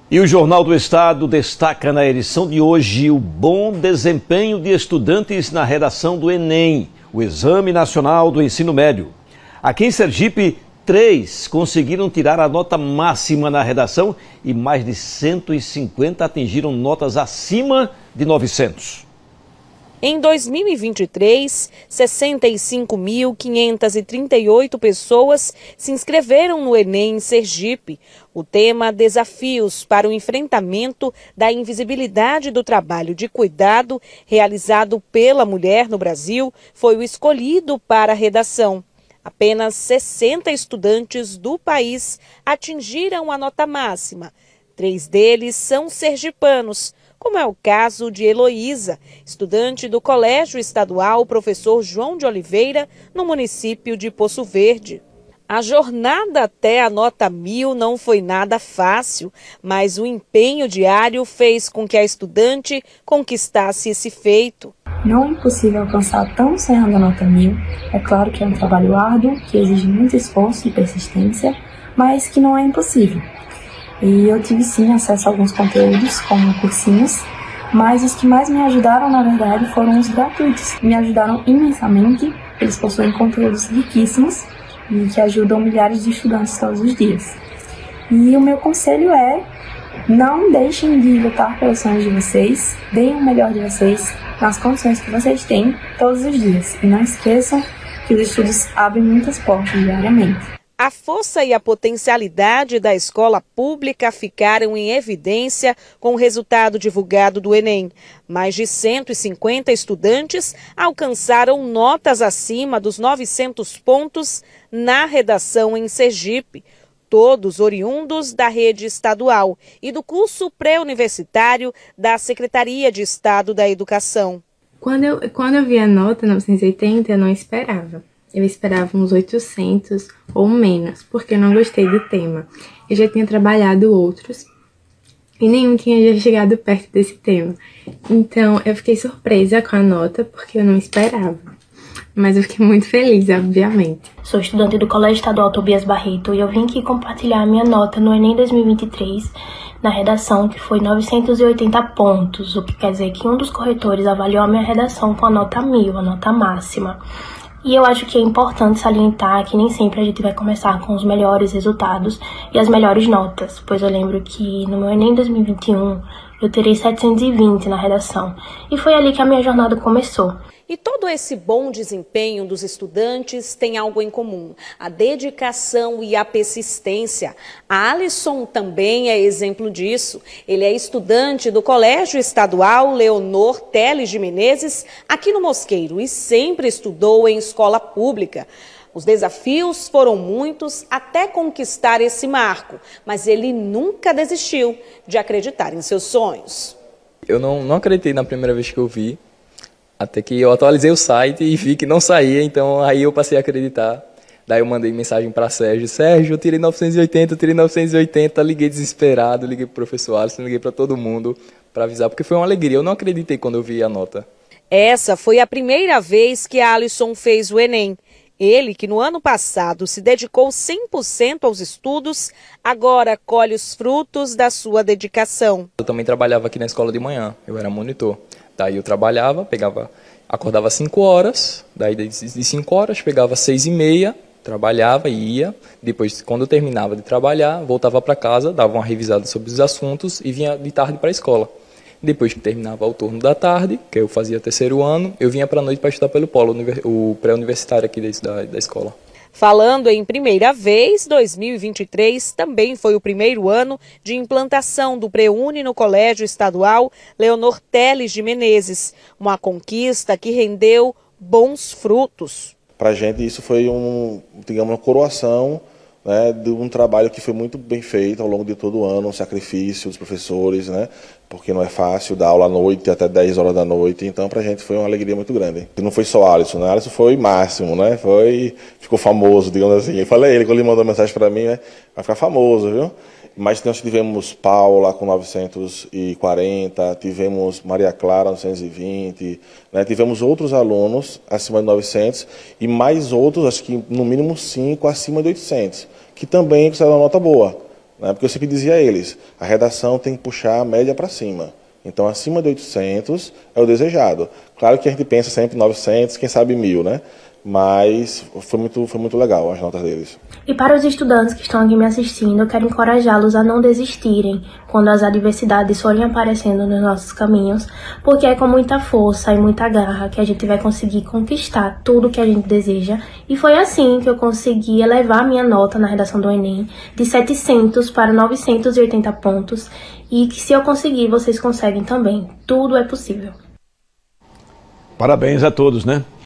E o Jornal do Estado destaca na edição de hoje o bom desempenho de estudantes na redação do Enem, o Exame Nacional do Ensino Médio. Aqui em Sergipe, 3 conseguiram tirar a nota máxima na redação e mais de 150 atingiram notas acima de 900. Em 2023, 65.538 pessoas se inscreveram no Enem em Sergipe. O tema Desafios para o Enfrentamento da Invisibilidade do Trabalho de Cuidado realizado pela mulher no Brasil foi o escolhido para a redação. Apenas 60 estudantes do país atingiram a nota máxima. 3 deles são sergipanos, como é o caso de Heloísa, estudante do Colégio Estadual Professor João de Oliveira, no município de Poço Verde. A jornada até a nota 1000 não foi nada fácil, mas o empenho diário fez com que a estudante conquistasse esse feito. Não é impossível alcançar tão sonhando a nota 1000. É claro que é um trabalho árduo, que exige muito esforço e persistência, mas que não é impossível. E eu tive sim acesso a alguns conteúdos, como cursinhos, mas os que mais me ajudaram, na verdade, foram os gratuitos. Me ajudaram imensamente, eles possuem conteúdos riquíssimos e que ajudam milhares de estudantes todos os dias. E o meu conselho é: não deixem de lutar pelos sonhos de vocês, deem o melhor de vocês nas condições que vocês têm todos os dias. E não esqueçam que os estudos abrem muitas portas diariamente. A força e a potencialidade da escola pública ficaram em evidência com o resultado divulgado do Enem. Mais de 150 estudantes alcançaram notas acima dos 900 pontos na redação em Sergipe, todos oriundos da rede estadual e do curso pré-universitário da Secretaria de Estado da Educação. Quando eu vi a nota 980, eu não esperava. Eu esperava uns 800 ou menos, porque eu não gostei do tema. Eu já tinha trabalhado outros e nenhum tinha chegado perto desse tema. Então, eu fiquei surpresa com a nota, porque eu não esperava. Mas eu fiquei muito feliz, obviamente. Sou estudante do Colégio Estadual Tobias Barreto e eu vim aqui compartilhar a minha nota no Enem 2023, na redação, que foi 980 pontos, o que quer dizer que um dos corretores avaliou a minha redação com a nota 1000, a nota máxima. E eu acho que é importante salientar que nem sempre a gente vai começar com os melhores resultados e as melhores notas, pois eu lembro que no meu Enem 2021 eu terei 720 na redação, e foi ali que a minha jornada começou. E todo esse bom desempenho dos estudantes tem algo em comum: a dedicação e a persistência. A Alisson também é exemplo disso. Ele é estudante do Colégio Estadual Leonor Teles de Menezes, aqui no Mosqueiro, e sempre estudou em escola pública. Os desafios foram muitos até conquistar esse marco, mas ele nunca desistiu de acreditar em seus sonhos. Eu não acreditei na primeira vez que eu vi, até que eu atualizei o site e vi que não saía, então aí eu passei a acreditar. Daí eu mandei mensagem para Sérgio, eu tirei 980, liguei desesperado, liguei para o professor Alisson, liguei para todo mundo para avisar, porque foi uma alegria. Eu não acreditei quando eu vi a nota. Essa foi a primeira vez que a Alisson fez o Enem. Ele, que no ano passado se dedicou 100% aos estudos, agora colhe os frutos da sua dedicação. Eu também trabalhava aqui na escola de manhã, eu era monitor. Daí eu trabalhava, acordava às 5 horas, daí de 5 horas pegava às 6h30, trabalhava e ia. Depois, quando eu terminava de trabalhar, voltava para casa, dava uma revisada sobre os assuntos e vinha de tarde para a escola. Depois que terminava o turno da tarde, que eu fazia 3º ano, eu vinha para a noite para estudar pelo polo, o pré-universitário aqui da escola. Falando em primeira vez, 2023 também foi o primeiro ano de implantação do PreUni no Colégio Estadual Leonor Teles de Menezes, uma conquista que rendeu bons frutos. Para a gente isso foi uma coroação, né, de um trabalho que foi muito bem feito ao longo de todo o ano, um sacrifício dos professores, né, porque não é fácil dar aula à noite até 10 horas da noite, então para a gente foi uma alegria muito grande. E não foi só Alisson, né? Alisson foi máximo, né? Ficou famoso, digamos assim. Eu falei ele, quando ele mandou mensagem para mim, né, vai ficar famoso, viu? Mas nós tivemos Paula com 940, tivemos Maria Clara 920, né? Tivemos outros alunos acima de 900 e mais outros, acho que no mínimo 5 acima de 800, que também consideram uma nota boa. né? Porque eu sempre dizia a eles, a redação tem que puxar a média para cima. Então, acima de 800 é o desejado. Claro que a gente pensa sempre em 900, quem sabe 1000, né? Mas foi muito legal as notas deles. E para os estudantes que estão aqui me assistindo, eu quero encorajá-los a não desistirem quando as adversidades forem aparecendo nos nossos caminhos, porque é com muita força e muita garra que a gente vai conseguir conquistar tudo que a gente deseja. E foi assim que eu consegui elevar minha nota na redação do Enem de 700 para 980 pontos, e que se eu conseguir, vocês conseguem também. Tudo é possível. Parabéns a todos, né?